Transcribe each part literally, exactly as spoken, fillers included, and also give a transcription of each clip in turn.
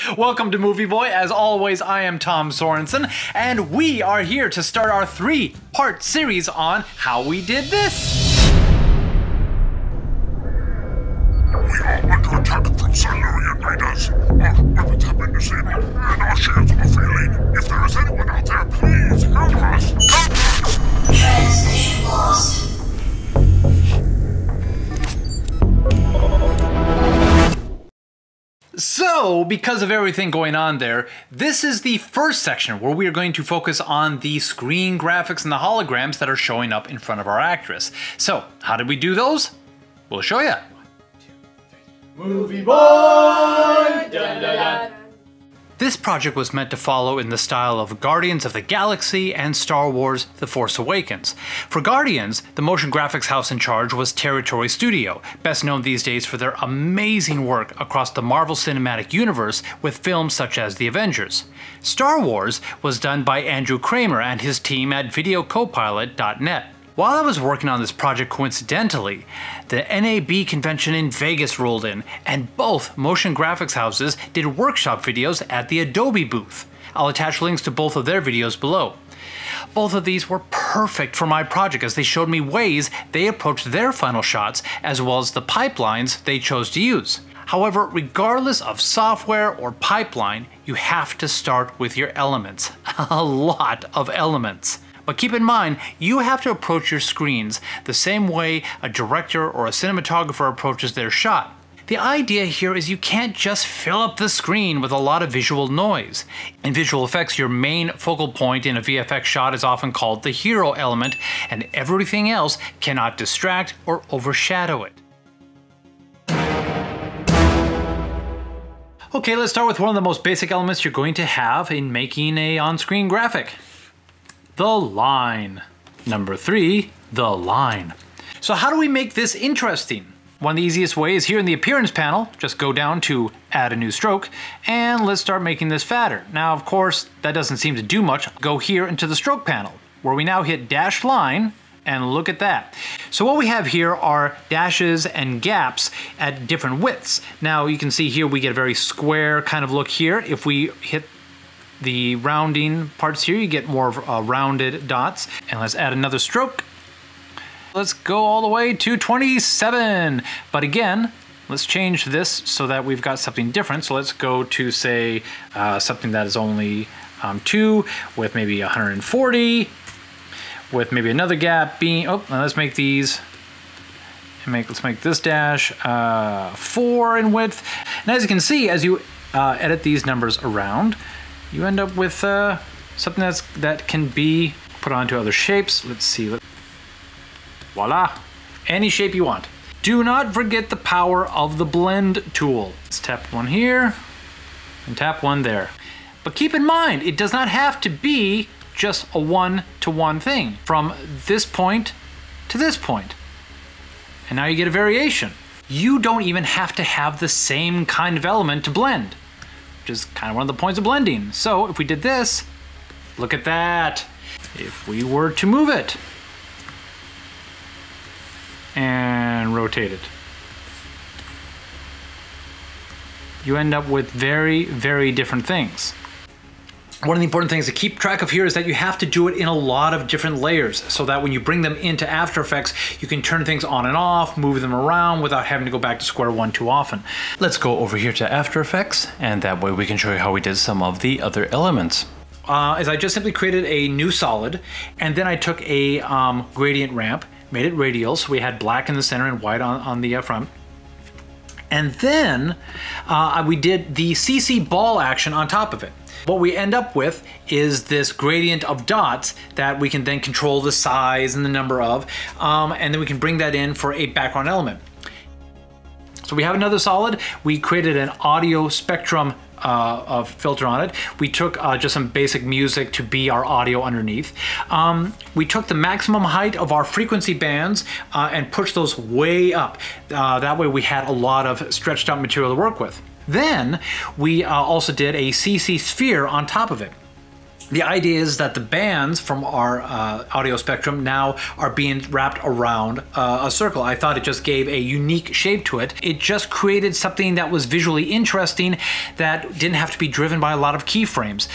Welcome to Moovieboy. As always, I am Tom Sorensen, and we are here to start our three-part series on how we did this. We are under attack from Silurian raiders. Our weapons have been disabled, and our shields are failing. If there is anyone out there, please help us. Help us! Transmission lost. So, because of everything going on there, this is the first section where we are going to focus on the screen graphics and the holograms that are showing up in front of our actress. So, how did we do those? We'll show you. Moovieboy! Dun, dun, dun. This project was meant to follow in the style of Guardians of the Galaxy and Star Wars The Force Awakens. For Guardians, the motion graphics house in charge was Territory Studio, best known these days for their amazing work across the Marvel Cinematic Universe with films such as The Avengers. Star Wars was done by Andrew Kramer and his team at video copilot dot net. While I was working on this project coincidentally, the N A B convention in Vegas rolled in, and both motion graphics houses did workshop videos at the Adobe booth. I'll attach links to both of their videos below. Both of these were perfect for my project as they showed me ways they approached their final shots as well as the pipelines they chose to use. However, regardless of software or pipeline, you have to start with your elements. A lot of elements. But keep in mind, you have to approach your screens the same way a director or a cinematographer approaches their shot. The idea here is you can't just fill up the screen with a lot of visual noise. In visual effects, your main focal point in a V F X shot is often called the hero element, and everything else cannot distract or overshadow it. Okay, let's start with one of the most basic elements you're going to have in making a on-screen graphic. The line. Number three, the line. So how do we make this interesting? One of the easiest ways is here in the appearance panel. Just go down to add a new stroke and let's start making this fatter. Now, of course, that doesn't seem to do much. Go here into the stroke panel where we now hit dash line and look at that. So what we have here are dashes and gaps at different widths. Now you can see here we get a very square kind of look here. If we hit the rounding parts here, you get more uh, rounded dots. And let's add another stroke. Let's go all the way to twenty-seven. But again, let's change this so that we've got something different. So let's go to say uh, something that is only um, two with maybe one hundred forty, with maybe another gap being, oh, and let's make these, and make, let's make this dash uh, four in width. And as you can see, as you uh, edit these numbers around, you end up with uh, something that's, that can be put onto other shapes. Let's see. Voila. Any shape you want. Do not forget the power of the blend tool. Let's tap one here and tap one there. But keep in mind, it does not have to be just a one-to-one thing from this point to this point. And now you get a variation. You don't even have to have the same kind of element to blend, which is kind of one of the points of blending. So if we did this, look at that. If we were to move it and rotate it, you end up with very, very different things. One of the important things to keep track of here is that you have to do it in a lot of different layers so that when you bring them into After Effects, you can turn things on and off, move them around without having to go back to square one too often. Let's go over here to After Effects, and that way we can show you how we did some of the other elements. Uh, is I just simply created a new solid, and then I took a um, gradient ramp, made it radial, so we had black in the center and white on, on the uh, front. And then uh, we did the C C ball action on top of it. What we end up with is this gradient of dots that we can then control the size and the number of, um, and then we can bring that in for a background element. So we have another solid. We created an audio spectrum uh, of filter on it. We took uh, just some basic music to be our audio underneath. Um, we took the maximum height of our frequency bands uh, and pushed those way up. Uh, that way we had a lot of stretched out material to work with. Then we uh, also did a C C sphere on top of it. The idea is that the bands from our uh, audio spectrum now are being wrapped around uh, a circle. I thought it just gave a unique shape to it. It just created something that was visually interesting that didn't have to be driven by a lot of keyframes.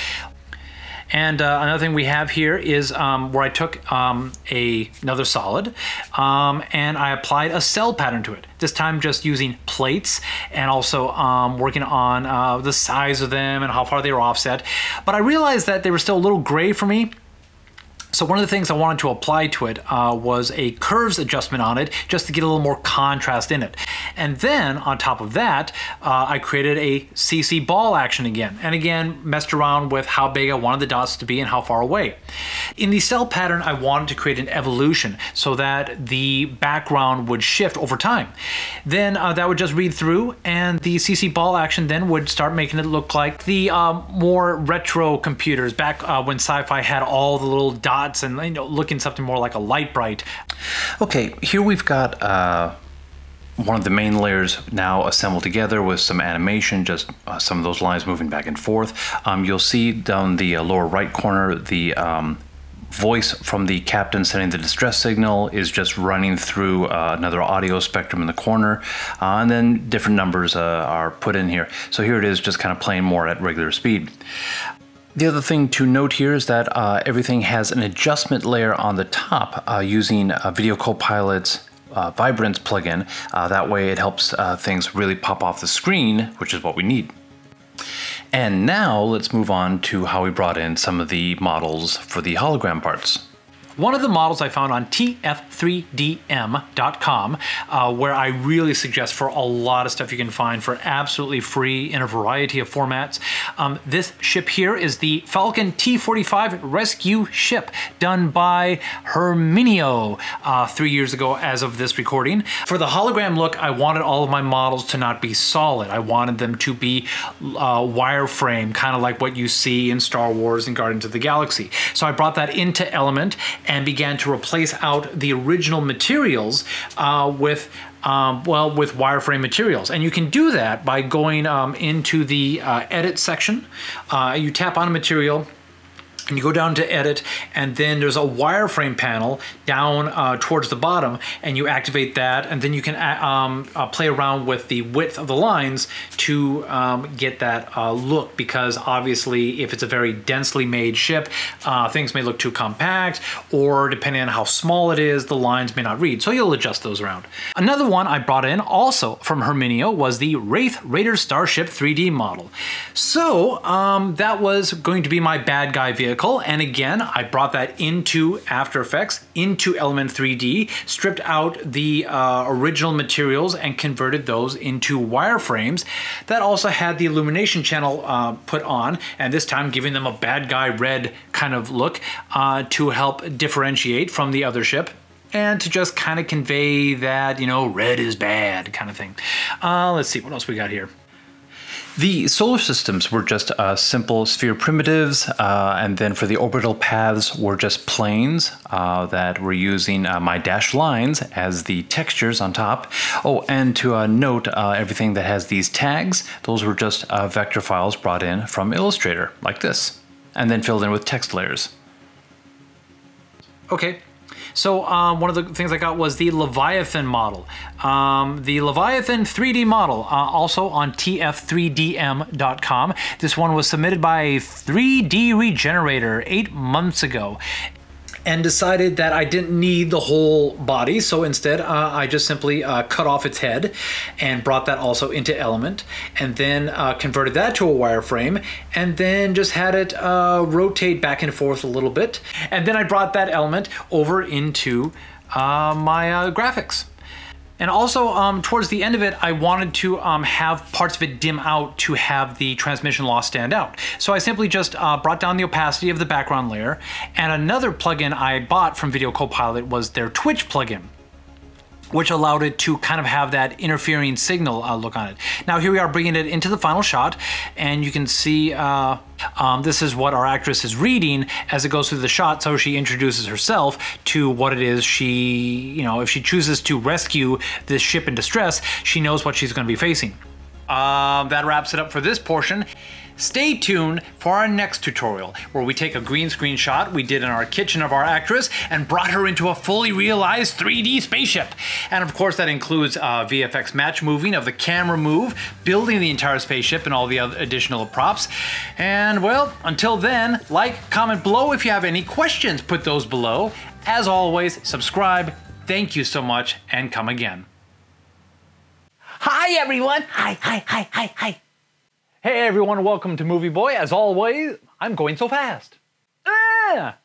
And uh, another thing we have here is um, where I took um, a, another solid um, and I applied a cell pattern to it. This time just using plates and also um, working on uh, the size of them and how far they were offset. But I realized that they were still a little gray for me. So one of the things I wanted to apply to it uh, was a curves adjustment on it, just to get a little more contrast in it. And then on top of that, uh, I created a C C ball action again. And again, messed around with how big I wanted the dots to be and how far away. In the cell pattern, I wanted to create an evolution so that the background would shift over time. Then uh, that would just read through, and the C C ball action then would start making it look like the um, more retro computers back uh, when sci-fi had all the little dots and, you know, looking something more like a light bright. Okay, here we've got uh, one of the main layers now assembled together with some animation, just uh, some of those lines moving back and forth. Um, you'll see down the uh, lower right corner the um, voice from the captain sending the distress signal is just running through uh, another audio spectrum in the corner, uh, and then different numbers uh, are put in here. So here it is, just kind of playing more at regular speed. The other thing to note here is that uh, everything has an adjustment layer on the top uh, using uh, Video Copilot's uh, Vibrance plugin. Uh, that way it helps uh, things really pop off the screen, which is what we need. And now let's move on to how we brought in some of the models for the hologram parts. One of the models I found on T F three D M dot com, uh, where I really suggest for a lot of stuff you can find for absolutely free in a variety of formats. Um, this ship here is the Falcon T forty-five rescue ship done by Herminio uh, three years ago as of this recording. For the hologram look, I wanted all of my models to not be solid. I wanted them to be uh, wireframe, kind of like what you see in Star Wars and Guardians of the Galaxy. So I brought that into Element and began to replace out the original materials uh, with um, well, with wireframe materials. And you can do that by going um, into the uh, edit section. Uh, you tap on a material, and you go down to edit, and then there's a wireframe panel down uh, towards the bottom, and you activate that, and then you can uh, um, uh, play around with the width of the lines to um, get that uh, look, because obviously if it's a very densely made ship, uh, things may look too compact, or depending on how small it is, the lines may not read, so you'll adjust those around. Another one I brought in also from Herminio was the Wraith Raider Starship three D model. So um, that was going to be my bad guy vehicle. And again, I brought that into After Effects, into Element three D, stripped out the uh, original materials and converted those into wireframes that also had the illumination channel uh, put on, and this time giving them a bad guy red kind of look uh, to help differentiate from the other ship, and to just kind of convey that, you know, red is bad kind of thing. Uh, let's see, what else we got here? The solar systems were just uh, simple sphere primitives, uh, and then for the orbital paths were just planes uh, that were using uh, my dashed lines as the textures on top. Oh, and to uh, note, uh, everything that has these tags, those were just uh, vector files brought in from Illustrator, like this, and then filled in with text layers. Okay. So um, one of the things I got was the Leviathan model. Um, the Leviathan three D model, uh, also on T F three D M dot com. This one was submitted by three D Regenerator eight months ago, and decided that I didn't need the whole body, so instead uh, I just simply uh, cut off its head and brought that also into Element, and then uh, converted that to a wireframe, and then just had it uh, rotate back and forth a little bit, and then I brought that element over into uh, my uh, graphics. And also, um, towards the end of it, I wanted to um, have parts of it dim out to have the transmission loss stand out. So I simply just uh, brought down the opacity of the background layer, and another plugin I bought from Video Copilot was their Twitch plugin, which allowed it to kind of have that interfering signal uh, look on it. Now here we are bringing it into the final shot, and you can see uh, um, this is what our actress is reading as it goes through the shot, so she introduces herself to what it is she, you know, if she chooses to rescue this ship in distress, she knows what she's going to be facing. um, that wraps it up for this portion. Stay tuned for our next tutorial, where we take a green screen shot we did in our kitchen of our actress and brought her into a fully realized three D spaceship. And of course that includes uh, V F X match moving of the camera move, building the entire spaceship and all the other additional props. And well, until then, like, comment below if you have any questions, put those below. As always, subscribe. Thank you so much, and come again. Hi everyone! Hi, hi, hi, hi, hi. Hey everyone, welcome to Moovieboy. As always, I'm going so fast. Ah!